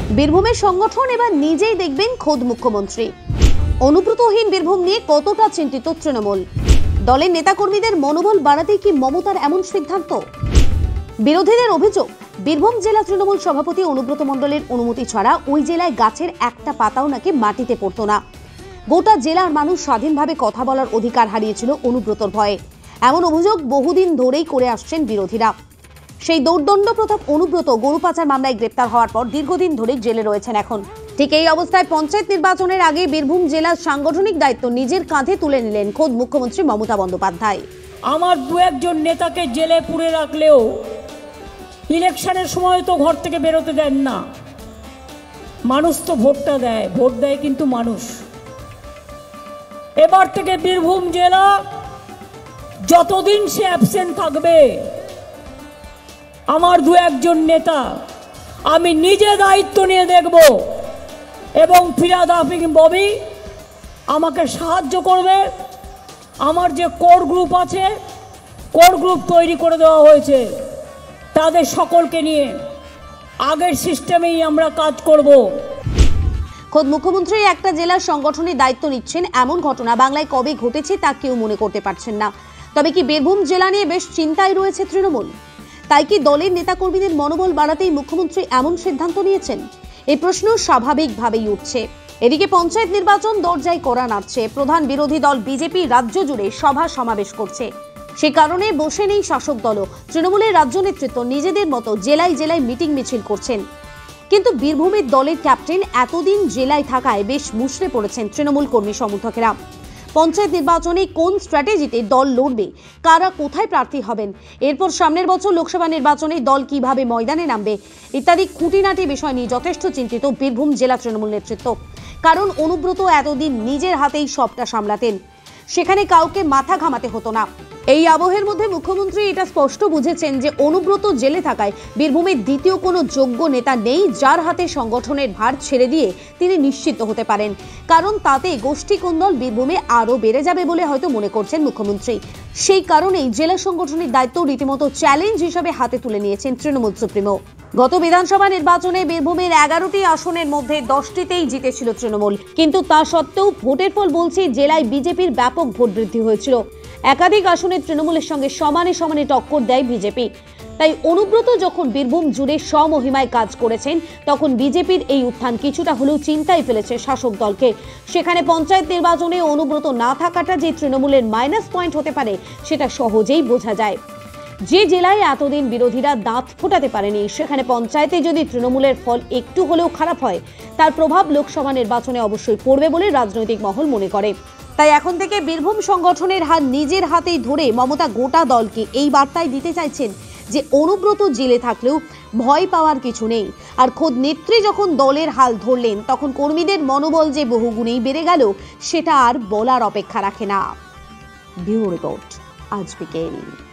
বীরভূমের সংগঠন এবার নিজেই দেখবেন খোদ মুখ্যমন্ত্রী। অনুব্রতহীন বীরভূম নিয়ে কতটা চিন্তিত তৃণমূল? দলের নেতাকর্মীদের মনোবল বাড়াতে কি মমতার এমন সিদ্ধান্ত? বিরোধীদের অভিযোগ, বীরভূম জেলা তৃণমূল সভাপতি অনুব্রত মণ্ডলের অনুমতি ছাড়া ওই জেলায় গাছের একটা পাতাও নাকি মাটিতে পড়তো না। গোটা জেলার মানুষ স্বাধীনভাবে কথা বলার অধিকার হারিয়েছিল অনুব্রতর ভয়ে। এমন অভিযোগ বহুদিন ধরেই করে আসছেন বিরোধীরা। সেই দৌর্দণ্ড প্রতাপ অনুব্রত গরু পাচার মামলায় গ্রেপ্তার হওয়ার পর দীর্ঘদিন ধরে জেলে রয়েছেন। এখন ঠিক এই অবস্থায় পঞ্চায়েত নির্বাচনের আগে বীরভূম জেলার সাংগঠনিক দায়িত্ব নিজের কাঁধে তুলে নিলেন খোদ মুখ্যমন্ত্রী মমতা বন্দ্যোপাধ্যায়। আমার দু একজন নেতাকে জেলে পুরে রাখলেও ইলেকশনের সময় তো ঘর থেকে বেরোতে দেন না। মানুষ তো ভোটটা দেয়, ভোট দেয় কিন্তু মানুষ। এবার থেকে বীরভূম জেলা যতদিন সে অ্যাবসেন্ট থাকবে, আমার দু একজন নেতা আমি নিজে দায়িত্ব নিয়ে দেখব এবং ফিরাদ আফিম ববি আমাকে সাহায্য করবে। আমার যে কোর গ্রুপ আছে, কোর গ্রুপ তৈরি করে দেওয়া হয়েছে, তাদের সকলকে নিয়ে আগের সিস্টেমেই আমরা কাজ করব। খোদ মুখ্যমন্ত্রী একটা জেলার সংগঠনের দায়িত্ব নিচ্ছেন, এমন ঘটনা বাংলায় কবে ঘটেছে তা কেউ মনে করতে পারছেন না। তবে কি বীরভূম জেলা নিয়ে বেশ চিন্তায় রয়েছে তৃণমূল? তাই কি দলের নেতাকর্মীদের মনোবল বাড়াতেই মুখ্যমন্ত্রী এমন সিদ্ধান্ত নিয়েছেন? এই প্রশ্ন স্বাভাবিকভাবেই উঠছে। এদিকে পঞ্চায়েত নির্বাচন দরজায় কড়া নাড়ছে। প্রধান বিরোধী দল বিজেপি রাজ্য জুড়ে সভা সমাবেশ করছে। সে কারণে বসে নেই শাসক দলও। তৃণমূলের রাজ্য নেতৃত্ব নিজেদের মতো জেলায় জেলায় মিটিং মিছিল করছেন। কিন্তু বীরভূমের দলের ক্যাপ্টেন এতদিন জেলায় থাকায় বেশ মুষড়ে পড়েছেন তৃণমূল কর্মী সমর্থকেরা। পঞ্চায়েত নির্বাচনে কোন স্ট্র্যাটেজিতে দল লড়বে, কারা কোথায় প্রার্থী হবেন, এরপর সামনের বছর লোকসভা নির্বাচনে দল কিভাবে ময়দানে নামবে ইত্যাদি খুঁটিনাটি বিষয় নিয়ে যথেষ্ট চিন্তিত বীরভূম জেলা তৃণমূল নেতৃত্ব। কারণ অনুব্রত এতদিন নিজের হাতেই সবটা সামলাতেন, সেখানে কাউকে মাথা ঘামাতে হতো না। এই আবহের মধ্যে মুখ্যমন্ত্রী এটা স্পষ্ট বুঝেছেন যে অনুব্রত জেলে থাকায় বীরভূমের দ্বিতীয় কোনো যোগ্য নেতা নেই যার হাতে সংগঠনের ভার ছেড়ে দিয়ে তিনি নিশ্চিত হতে পারেন। কারণ তাতে গোষ্ঠী কোন্দল বীরভূমে আরও বেড়ে যাবে বলে হয়তো মনে করছেন মুখ্যমন্ত্রী। সেই কারণেই জেলা সংগঠনের দায়িত্ব রীতিমতো চ্যালেঞ্জ হিসাবে হাতে তুলে নিয়েছেন তৃণমূল সুপ্রিমো। গত বিধানসভা নির্বাচনে বীরভূমের 11টি আসনের মধ্যে 10টিতেই জিতেছিল তৃণমূল। কিন্তু তা সত্ত্বেও ভোটের ফল বলছে জেলায় বিজেপির ব্যাপক ভোট বৃদ্ধি হয়েছিল। একাধিক আসনে তৃণমূলের সঙ্গে সমানে সমানে টক্কর দেয় বিজেপি। তাই অনুব্রত যখন বীরভূম জুড়ে স্বমহিমায় কাজ করেছেন, তখন বিজেপির এই উত্থান কিছুটা হলেও চিন্তায় ফেলেছে শাসক দলকে। সেখানে পঞ্চায়েত নির্বাচনে অনুব্রত না থাকাটা যে তৃণমূলের মাইনাস পয়েন্ট হতে পারে সেটা সহজেই বোঝা যায়। যে জেলায় এতদিন বিরোধীরা দাঁত ফোটাতে পারেনি, সেখানে পঞ্চায়েতে যদি তৃণমূলের ফল একটু হলেও খারাপ হয়, তার প্রভাব লোকসভা নির্বাচনে অবশ্যই পড়বে বলে রাজনৈতিক মহল মনে করে। তাই এখন থেকে বীরভূম সংগঠনের হাত নিজের হাতেই ধরে মমতা গোটা দলকে এই বার্তায় দিতে চাইছেন যে অনুব্রত জেলে থাকলেও ভয় পাওয়ার কিছু নেই। আর খোদ নেত্রী যখন দলের হাল ধরলেন, তখন কর্মীদের মনোবল যে বহুগুণেই বেড়ে গেল সেটা আর বলার অপেক্ষা রাখে না। ব্যুরো রিপোর্ট, আজ বিকেল।